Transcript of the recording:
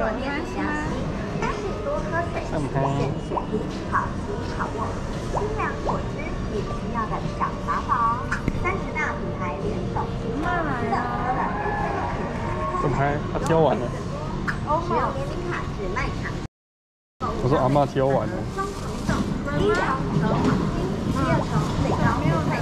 有点香气，但是多喝水会健身体，好吸好用。清凉果汁也需要的小法宝，30大品牌联手推出，吃了喝了人生的可能。 怎么还他挑完了？ 使用年龄卡至卖场。 我说阿嬷挑完了。 双重洞，第一层黄金，第二层最高。